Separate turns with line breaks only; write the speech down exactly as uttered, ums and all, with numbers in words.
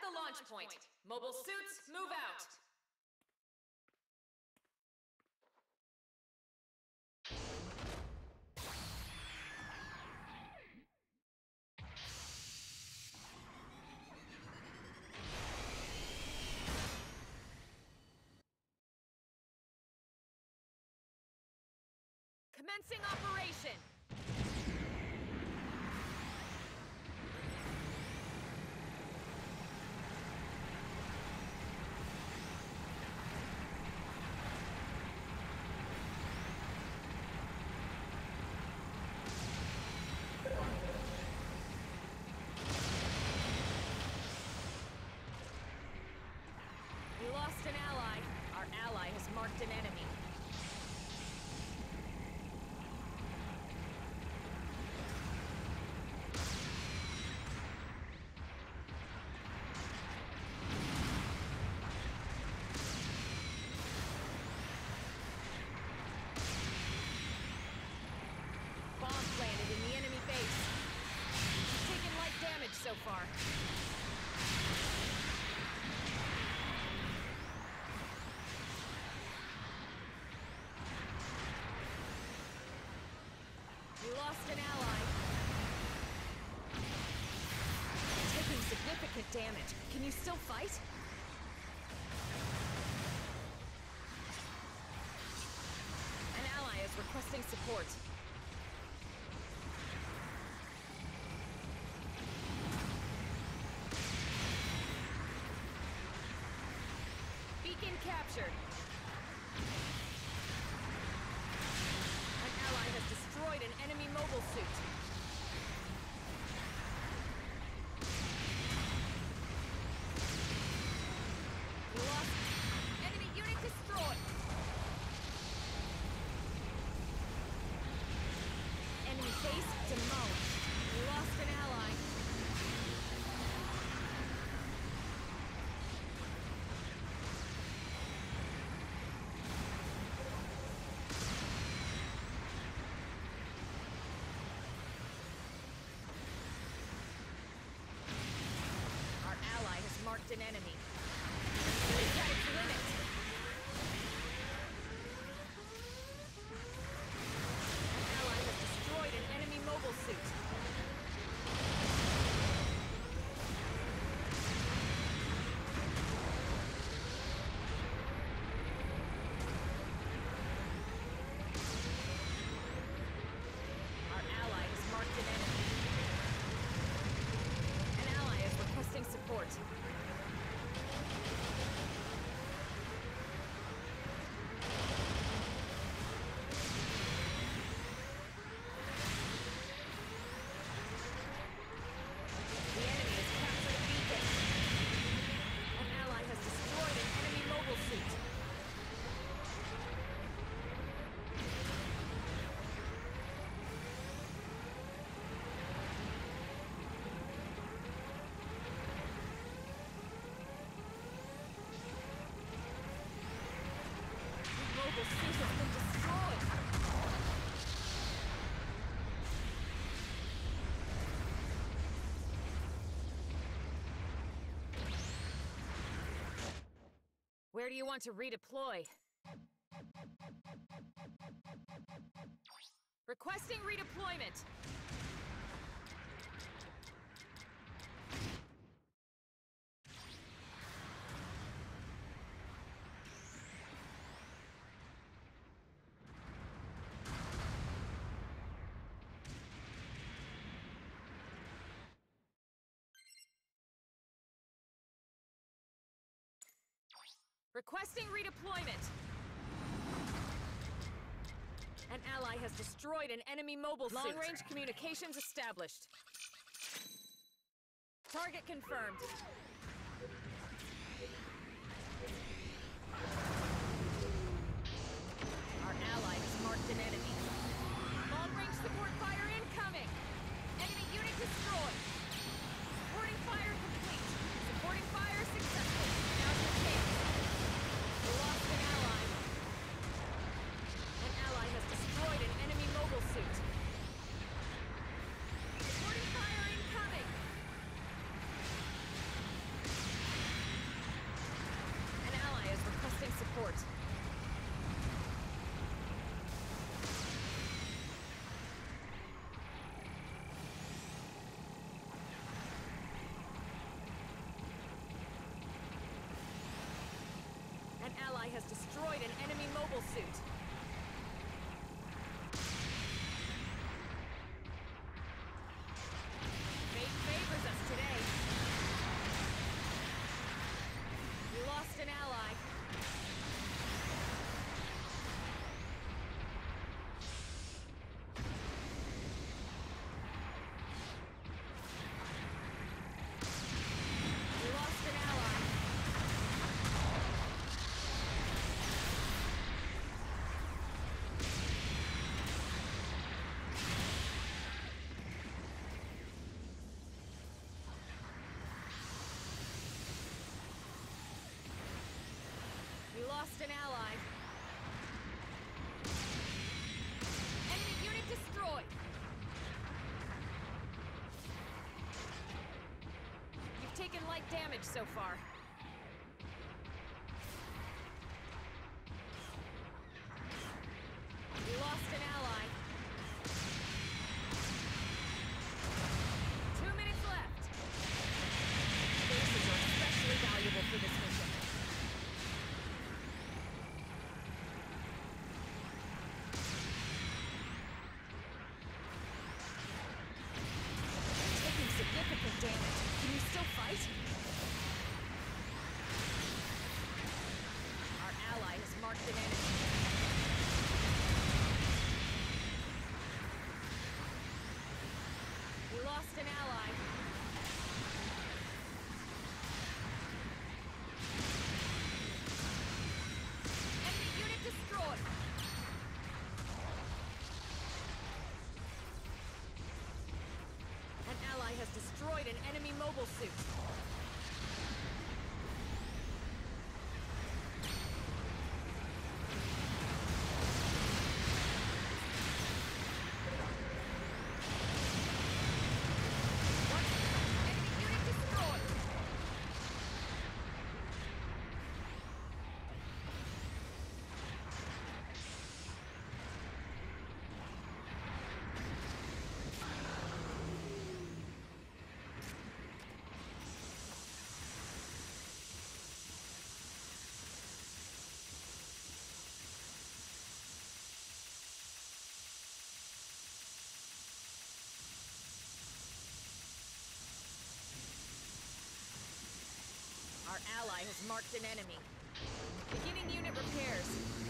the launch point. Mobile suits, move out. Commencing operation! We lost an ally. Our ally has marked an enemy. So far. We lost an ally. Taking significant damage. Can you still fight? An ally is requesting support. Beacon captured. An ally has destroyed an enemy mobile suit. We lost. Enemy unit destroyed. Enemy base demolished. We lost an ally. Marked an enemy. It's at its limit. An ally has destroyed an enemy mobile suit. Our ally has marked an enemy. An ally is requesting support. The suit has been destroyed! Where do you want to redeploy? Requesting redeployment! Requesting redeployment! An ally has destroyed an enemy mobile suit. Long-range communications established. Target confirmed. Our ally has marked an enemy. Long-range support fire incoming! Enemy unit destroyed! Supporting fire complete. Supporting fire successful. Now's your chance. We lost an ally. An ally has destroyed an enemy mobile suit. Supporting fire incoming! support. An ally has destroyed an enemy mobile suit. Fate favors us today. We lost an ally. We lost an ally. We lost an ally. Enemy unit destroyed. You've taken light damage so far. We lost an ally. Two minutes left. Bases are especially valuable for this mission. Significant damage. Can you still fight? Our ally has marked an enemy. We lost an ally. Enemy unit destroyed. An ally has destroyed an enemy mobile suit. What? Enemy unit destroyed. Our ally has marked an enemy. Beginning unit repairs.